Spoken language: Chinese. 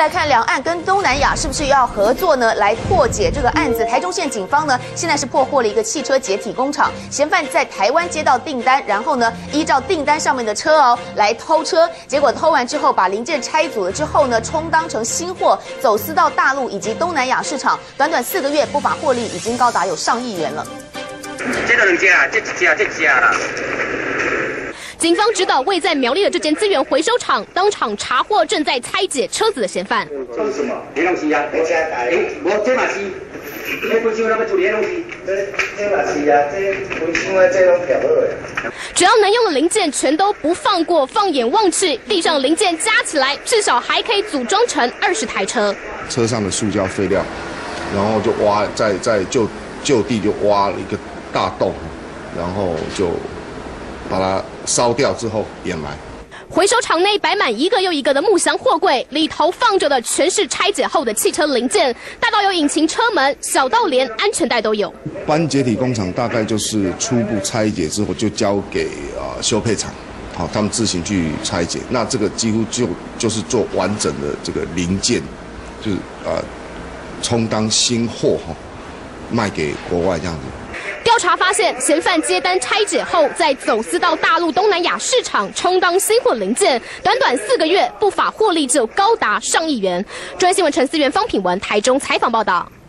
来看，两岸跟东南亚是不是要合作呢？来破解这个案子。台中县警方呢，现在是破获了一个汽车解体工厂，嫌犯在台湾接到订单，然后呢，依照订单上面的车来偷车，结果偷完之后把零件拆组了之后呢，充当成新货，走私到大陆以及东南亚市场，短短4个月不法获利已经高达有上亿元了。 这两家，这家啦。 警方指导位在苗栗的这间资源回收厂，当场查获正在拆解车子的嫌犯。 这是什么？黑龙溪啊！我这嘛是，你本身那么处理黑龙溪？这嘛是啊，这本身啊这种漂好的。 只要能用的零件全都不放过，放眼望去，地上零件加起来至少还可以组装成20台车。 车上的塑胶废料，然后就挖在就地就挖了一个大洞，然后就把它烧掉之后掩埋。 回收厂内摆满一个又一个的木箱货柜，里头放着的全是拆解后的汽车零件，大到有引擎车门，小到连安全带都有。 搬解体工厂大概就是初步拆解之后就交给修配厂，好，他们自行去拆解。那这个几乎就是做完整的这个零件，就是充当新货哈，卖给国外这样子。 调查发现，嫌犯接单拆解后，再走私到大陆、东南亚市场，充当新货零件。短短4个月，不法获利就高达上亿元。中央新闻陈思源、方品文台中采访报道。